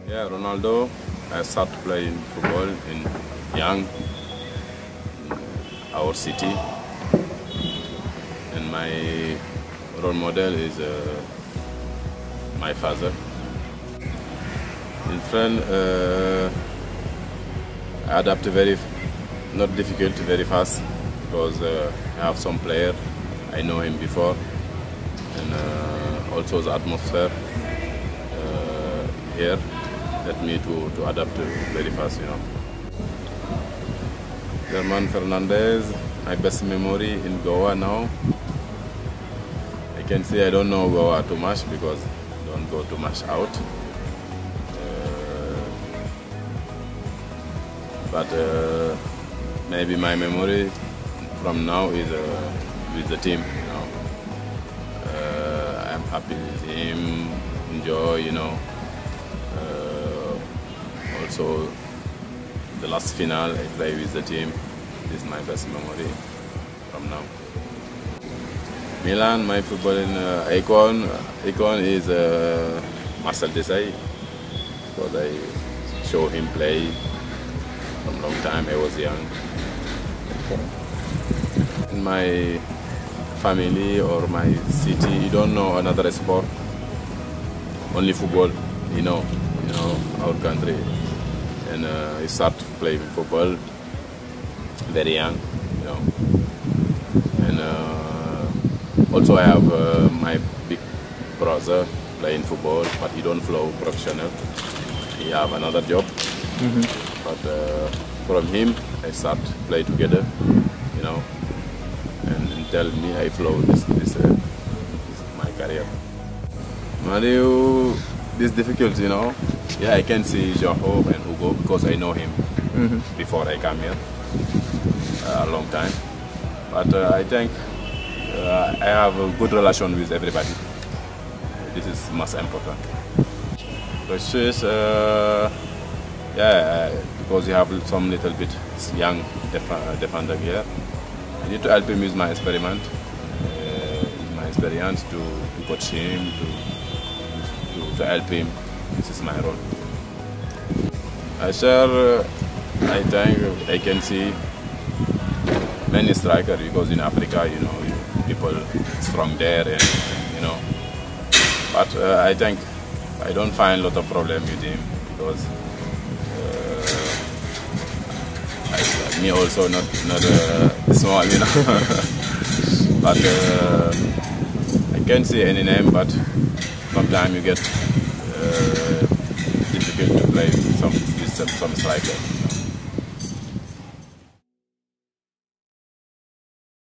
Yeah, Ronaldo. I started playing football in young, our city, and my role model is my father. In France, I adapt not difficult, very fast because I have some player. I know him before, and also the atmosphere here let me to adapt very fast, you know. German Fernandez, my best memory in Goa now. I can say I don't know Goa too much because I don't go too much out. But maybe my memory from now is with the team, you know. I'm happy with him, enjoy, you know. Also, the last final I play with the team. This is my best memory from now. Milan, my football icon is Marcel Desailly, because I show him play from a long time. I was young. In my family or my city, you don't know another sport, only football. You know our country, and I start playing football very young, you know. And also I have my big brother playing football, but he don't flow professional. He have another job, but from him I start play together, you know, and tell me I flow this is my career. Mario, this difficult, you know. Yeah, I can see Joao and Hugo because I know him before I come here a long time. But I think I have a good relation with everybody. This is most important. The Swiss, yeah, because you have some little bit young defender here. I need to help him with my experiment, to coach him, to help him. This is my role. I think I can see many strikers because in Africa, you know, people strong there, and you know. But I think I don't find a lot of problem with him because me also not small, you know. But I can't say any name, but sometimes you get difficult to play with some strikers.